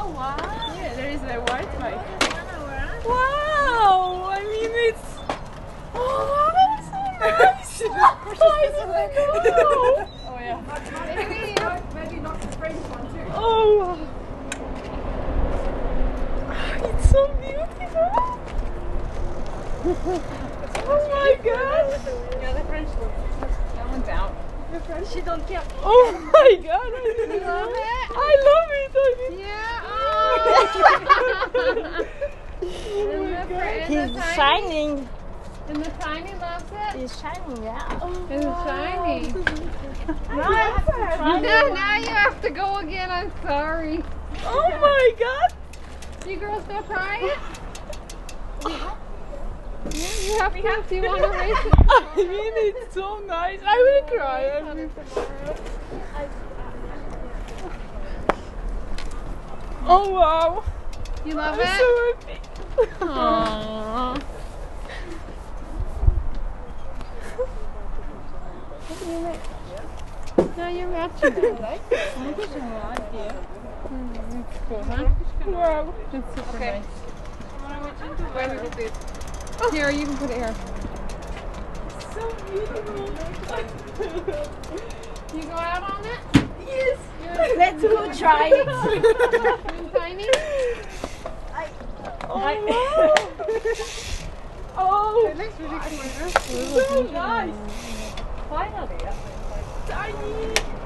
wow. Yeah, there is a white bike. Wow! I mean, it's. Oh, that's so nice! I didn't know! Oh yeah. Maybe not the French one too. Oh! It's so beautiful! Oh my god! Yeah, the French one. That one's out. The French? She don't care. Oh my god! I You love it? I love it! I mean, Yeah. oh my god! He's Shining! And the tiny loves it? He's shining, yeah. It's shiny. Nice! Now you have to go again. I'm sorry. Oh my god! You girls go try it? Yeah, you have to if you want to race it. I mean, it's so nice. I will cry. I will. Oh wow! You love I'm it? so happy. Aww. Now you're matching it, right? It's cool, huh? Wow. It's super nice. Where do we put this? Here, you can put it here. So beautiful. You go out on it? Yes. Let's go try it. You tiny? Oh wow. Oh. It looks really cool. So nice. Finally. Tiny.